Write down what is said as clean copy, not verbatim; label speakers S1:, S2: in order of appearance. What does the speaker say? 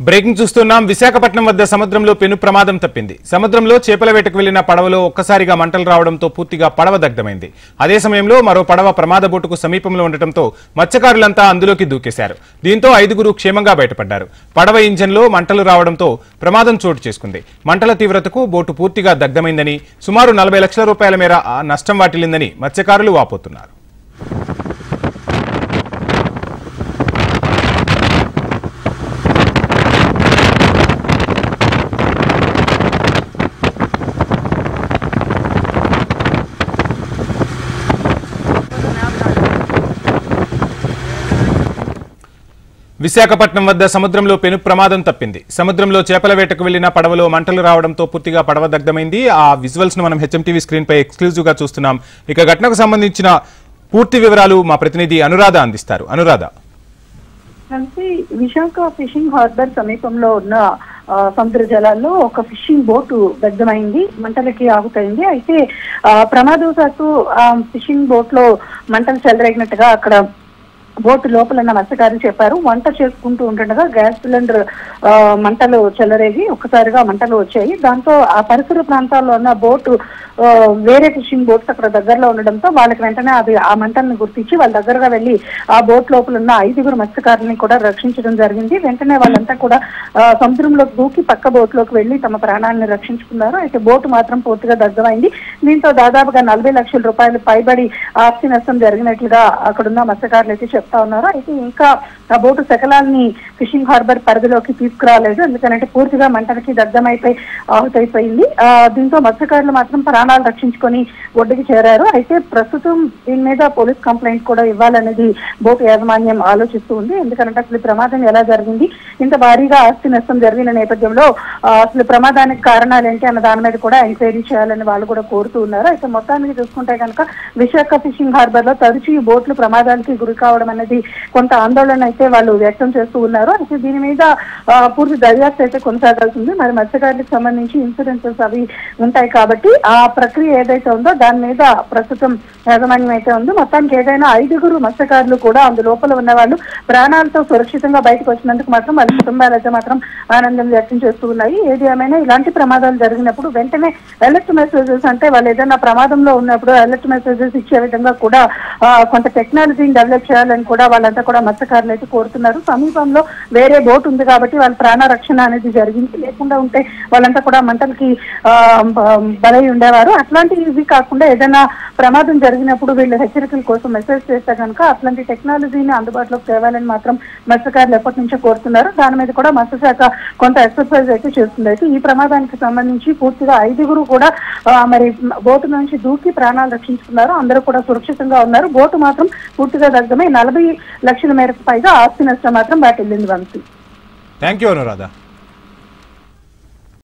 S1: Breaking చూస్తున్నాం. విశాఖపట్నం వద్ద సముద్రంలో పెను ప్రమాదం తప్పింది. సముద్రంలో చేపల వేటకు వెళ్లిన పడవలో ఒక్కసారిగా మంటలు రావడంతో పూర్తిగా పడవ దగ్ధమైంది. అదే సమయంలో మరో పడవ ప్రమాద బోటుకు సమీపంలో ఉండటంతో మత్స్యకారులంతా అందులోకి దూకేశారు. దీంతో 5గురు క్షేమంగా బయటపడ్డారు. పడవ ఇంజన్లో మంటలు రావడంతో ప్రమాదం చోటు చేసుకుంది. మంటల తీవ్రతకు బోటు పూర్తిగా దగ్ధమైందని, సుమారు 40 లక్షల రూపాయల మేర నష్టం వాటిల్లిందని మత్స్యకారులు వాపోతున్నారు. విశాఖపట్నం వద్ద సముద్రంలో పెను ప్రమాదం తప్పింది. సముద్రంలో చేపల వేటకు వెళ్లిన పడవలో మంటలు రావడంతో పూర్తిగా పడవ దగ్ధమైంది. ఆ విజువల్స్ ను మనం హెచ్ఎంటీవీ స్క్రీన్ పై ఎక్స్క్లూజివ్ గా చూస్తున్నాం. ఇక ఘటనకు సంబంధించిన పూర్తి వివరాలు మా ప్రతినిధి అనురాధ అందిస్తారు. అనురాధ,
S2: విశాఖ ఫిషింగ్ హార్బర్ సమీపంలో ఉన్న సముద్ర జలాల్లో ఒక ఫిషింగ్ బోటు దగ్ధమైంది, మంటలకి ఆహుతైంది. అయితే ప్రమాదవశాత్తు ఫిషింగ్ బోట్ లో మంటలు చెలరేగినట్టుగా అక్కడ బోటు లోపల ఉన్న మత్స్యకారులు చెప్పారు. వంట చేసుకుంటూ ఉంటుండగా గ్యాస్ సిలిండర్ మంటలు చెలరేగి ఒక్కసారిగా మంటలు వచ్చాయి. దాంతో ఆ పరిసర ప్రాంతాల్లో ఉన్న బోటు వేరే ఫిషింగ్ బోట్స్ అక్కడ దగ్గరలో ఉండడంతో వాళ్ళకి వెంటనే ఆ మంటలను గుర్తించి వాళ్ళ దగ్గరగా వెళ్లి ఆ బోట్ లోపల ఉన్న 5గురు మత్స్యకారులని కూడా రక్షించడం జరిగింది. వెంటనే వాళ్ళంతా కూడా సముద్రంలోకి దూకి పక్క బోట్ లోకి వెళ్లి తమ ప్రాణాలను రక్షించుకున్నారు. అయితే బోటు మాత్రం పూర్తిగా దగ్ధమైంది. దీంతో దాదాపుగా 40 లక్షల రూపాయలు పైబడి ఆస్తి నష్టం జరిగినట్లుగా అక్కడున్న మత్స్యకారులు అయితే చెప్తా ఉన్నారు. అయితే ఇంకా ఆ బోటు శకలాల్ని ఫిషింగ్ హార్బర్ పరిధిలోకి తీసుకురాలేదు, ఎందుకంటే పూర్తిగా మంటలకి దగ్ధమైపోయి ఆహుతైపోయింది. దీంతో మత్స్యకారులు మాత్రం ప్రాణాలు రక్షించుకొని ఒడ్డుకి చేరారు. అయితే ప్రస్తుతం దీని మీద పోలీస్ కంప్లైంట్ కూడా ఇవ్వాలనేది బోటు యాజమాన్యం ఆలోచిస్తూ ఉంది. ఎందుకంటే అసలు ప్రమాదం ఎలా జరిగింది, ఇంత భారీగా ఆస్తి నష్టం జరిగిన నేపథ్యంలో అసలు ప్రమాదానికి కారణాలు ఏంటి అన్న దాని మీద కూడా ఎంక్వైరీ చేయాలని వాళ్ళు కూడా కోరుతూ ఉన్నారు. అయితే మొత్తానికి చూసుకుంటే కనుక విశాఖ ఫిషింగ్ హార్బర్ లో తరచూ ఈ బోట్లు ప్రమాదానికి గురి కావడం అనేది కొంత ఆందోళన అయితే వాళ్ళు వ్యక్తం చేస్తూ ఉన్నారు. అయితే దీని మీద పూర్తి దర్యాప్తు అయితే కొనసాగాల్సింది. మరి మత్స్యకారులకు సంబంధించి ఇన్సూరెన్సెస్ అవి ఉంటాయి కాబట్టి ఆ ప్రక్రియ ఏదైతే ఉందో దాని మీద ప్రస్తుతం యాజమాన్యం అయితే ఉంది. మొత్తానికి ఏదైనా 5గురు మత్స్యకారులు కూడా అందు లోపల ఉన్న వాళ్ళు ప్రాణాలతో సురక్షితంగా బయటకు వచ్చినందుకు మాత్రం వాళ్ళ కుటుంబాలు అయితే మాత్రం ఆనందం వ్యక్తం చేస్తూ ఉన్నాయి. ఏది ఏమైనా ఇలాంటి ప్రమాదాలు జరిగినప్పుడు వెంటనే అలర్ట్ మెసేజెస్, అంటే వాళ్ళు ఏదైనా ప్రమాదంలో ఉన్నప్పుడు అలర్ట్ మెసేజెస్ ఇచ్చే విధంగా కూడా కొంత టెక్నాలజీని డెవలప్ చేయాలని కూడా వాళ్ళంతా కూడా మత్స్యకారులు అయితే కోరుతున్నారు. సమీపంలో వేరే బోట్ ఉంది కాబట్టి వాళ్ళ ప్రాణ రక్షణ అనేది జరిగింది. లేకుండా ఉంటే వాళ్ళంతా కూడా మంటలకి బలై ఉండేవారు. అట్లాంటివి కాకుండా ఏదైనా ప్రమాదం జరిగినప్పుడు వీళ్ళు హెచ్చరికల కోసం మెసేజ్ చేస్తే కనుక అట్లాంటి టెక్నాలజీని అందుబాటులోకి తేవాలని మాత్రం మత్స్యకారులు ఎప్పటి నుంచో కోరుతున్నారు. దాని మీద కూడా మత్స్యశాఖ కొంత ఎక్సర్సైజ్ అయితే చేస్తుంది. అయితే ఈ ప్రమాదానికి సంబంధించి పూర్తిగా 5గురు కూడా మరి బోటు నుంచి దూకి ప్రాణాలు రక్షించుకున్నారు. అందరూ కూడా సురక్షితంగా ఉన్నారు. బోటు మాత్రం పూర్తిగా దగ్ధమై 40 లక్షల మేరకు పైగా ఆస్తి నష్టం మాత్రం వాటిల్లింది. Vamsi,
S1: thank you Anuradha.